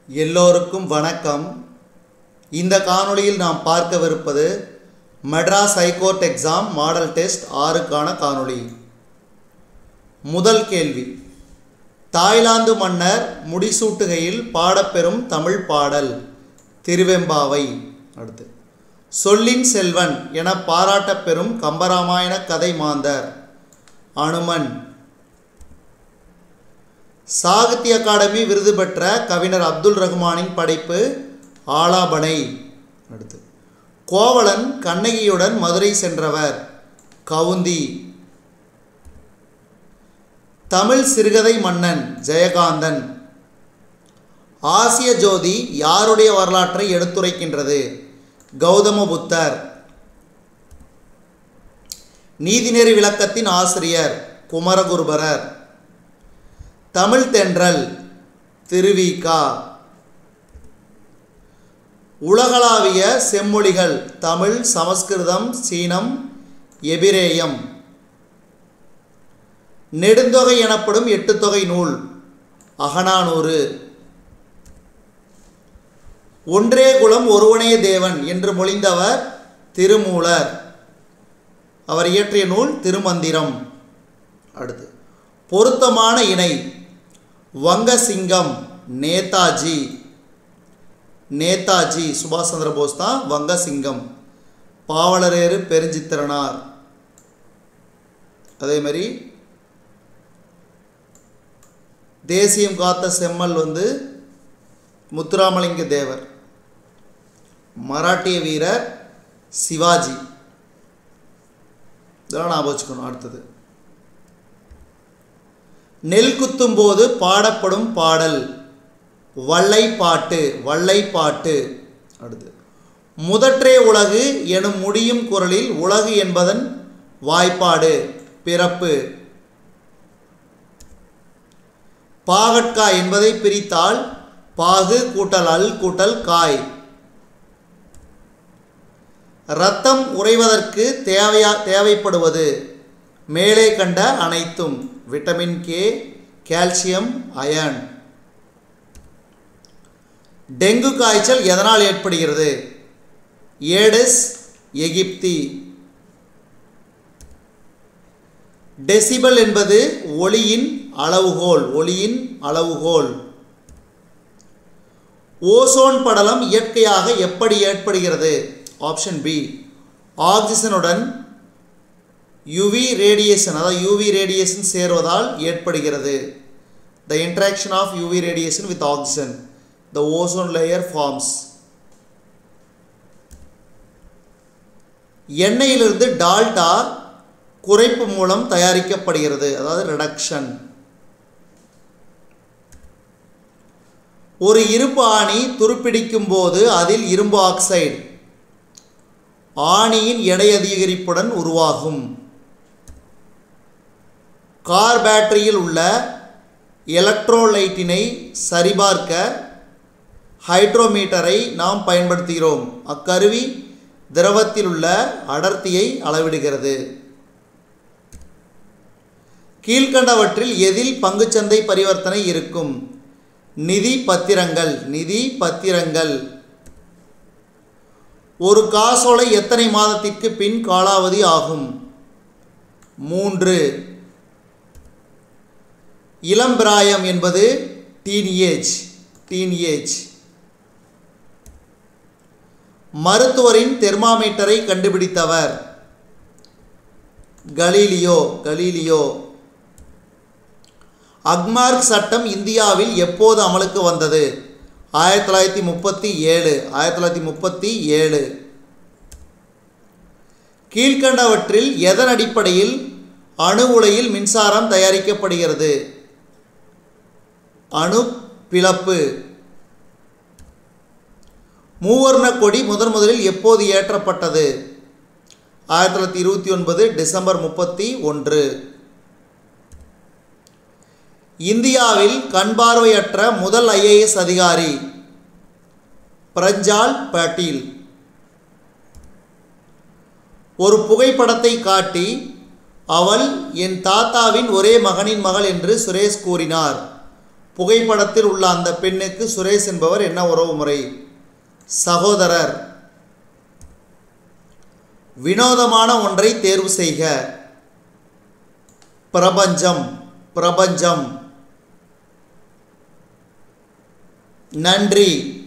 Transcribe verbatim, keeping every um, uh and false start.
எல்லோருக்கும் வணக்கம். இந்த காணொளியில் நாம் பார்க்கவிருப்பது Madras high court exam model test ஆறுக்கான காணொளி. முதல் கேள்வி, தாய்லாந்து மன்னர் முடிசூட்டுகையில் பாடப்பெறும் தமிழ் பாடல் திருவெம்பாவை. அடுத்து, சொல்லின் செல்வன் என பாராட்டப்பெறும் கம்பராமாயண கதை மாந்தர் அனுமன். சாகித்ய அகாடமி விருது பெற்ற கவிஞர் அப்துல் ரஹ்மானின் படைப்பு ஆலாபனை. அடுத்து, கோவலன் கண்ணகியுடன் மதுரை சென்றவர் கவுந்தி. தமிழ் சிறுகதை மன்னன் ஜெயகாந்தன். ஆசிய ஜோதி யாருடைய வரலாற்றை எடுத்துரைக்கின்றது? கௌதம புத்தர். நீதிநெறி விளக்கத்தின் ஆசிரியர் குமரகுருபரர். தமிழ் தென்றல் திருவிகா. உலகளாவிய செம்மொழிகள் தமிழ், சமஸ்கிருதம், சீனம், எபிரேயம். நெடுந்தொகை எனப்படும் எட்டு தொகை நூல் அகநானூறு. ஒன்றே குலம் ஒருவனே தேவன் என்று மொழிந்தவர் திருமூலர். அவர் இயற்றிய நூல் திருமந்திரம். அடுத்து, பொருத்தமான இணை வங்கசிங்கம் நேதாஜி. நேதாஜி சுபாஷ் சந்திர போஸ் தான் வங்கசிங்கம். பாவலரேறு பெருஞ்சித்திரனார். அதேமாதிரி தேசியம் காத்த செம்மல் வந்து முத்துராமலிங்க தேவர். மராட்டிய வீரர் சிவாஜி. இதெல்லாம் ஞாபகம் வச்சுக்கணும். அடுத்தது, நெல் குத்தும் போது பாடப்படும் பாடல் வள்ளைப்பாட்டு. வள்ளைப்பாட்டு. அடுத்து, முதற்றே உலகு எனும் முடியும் குரலில் உலகு என்பதன் வாய்ப்பாடு பிறப்பு. பாகற்காய் என்பதை பிரித்தால் பாகு கூட்டல் அல் கூட்டல் காய். இரத்தம் உறைவதற்கு தேவையா தேவைப்படுவது மேலே கண்ட அனைத்தும். Vitamin K, calcium, iron. Dengue காய்ச்சல் எதனால் ஏற்படுகிறது? ஏடிஸ் எகிப்தி. டெசிபல் என்பது ஒளியின் அளவுகோல். ஒளியின் அளவுகோல். ஓசோன் படலம் இயற்கையாக எப்படி ஏற்படுகிறது? ஆப்ஷன் பி, ஆக்சிஜனுடன் யூவி ரேடியேஷன், அதாவது யூவி ரேடியேஷன் சேர்வதால் ஏற்படுகிறது. The interaction of U V radiation with oxygen, the ozone layer forms. எண்ணெயிலிருந்து Dalda குறைப்பு மூலம் தயாரிக்கப்படுகிறது, அதாவது ரிடக்ஷன். ஒரு இரும்பு ஆணி துருப்பிடிக்கும் போது அதில் இரும்பு ஆக்சைடு ஆணியின் எடை அதிகரிப்புடன் உருவாகும். கார் பேட்டரியில் உள்ள எலக்ட்ரோலைட்டினை சரிபார்க்க ஹைட்ரோமீட்டரை நாம் பயன்படுத்துகிறோம். அக்கருவி திரவத்தில் உள்ள அடர்த்தியை அளவிடுகிறது. கீழ்கண்டவற்றில் எதில் பங்குச்சந்தை பரிவர்த்தனை இருக்கும்? நிதி பத்திரங்கள். நிதி பத்திரங்கள். ஒரு காசோலை எத்தனை மாதத்திற்கு பின் காலாவதி ஆகும்? மூன்று. இளம்பிராயம் என்பது டீன்ஏஜ். டீன்ஏஜ். மருத்துவரின் தெர்மாமீட்டரை கண்டுபிடித்தவர் கலீலியோ. கலீலியோ. அக்மார்க் சட்டம் இந்தியாவில் எப்போது அமலுக்கு வந்தது? ஆயிரத்தி தொள்ளாயிரத்தி முப்பத்தி ஏழு. ஆயிரத்தி தொள்ளாயிரத்தி முப்பத்தி ஏழு. கீழ்கண்டவற்றில் எதன் அடிப்படையில் அணு உலையில் மின்சாரம் தயாரிக்கப்படுகிறது? அணு பிளப்பு. மூவர்ண கொடி முதன் முதலில் எப்போது ஏற்றப்பட்டது? ஆயிரத்தி தொள்ளாயிரத்தி இருபத்தி ஒன்பது டிசம்பர் முப்பத்தி ஒன்று. இந்தியாவில் கண் பார்வையற்ற முதல் ஐஏஎஸ் அதிகாரி பிரஜால் பாட்டீல். ஒரு புகைப்படத்தை காட்டி அவள் என் தாத்தாவின் ஒரே மகனின் மகள் என்று சுரேஷ் கூறினார். புகைப்படத்தில் உள்ள அந்த பெண்ணுக்கு சுரேஷ் என்பவர் என்ன உறவு முறை? சகோதரர். வினோதமான ஒன்றை தேர்வு செய்க. பிரபஞ்சம். பிரபஞ்சம். நன்றி.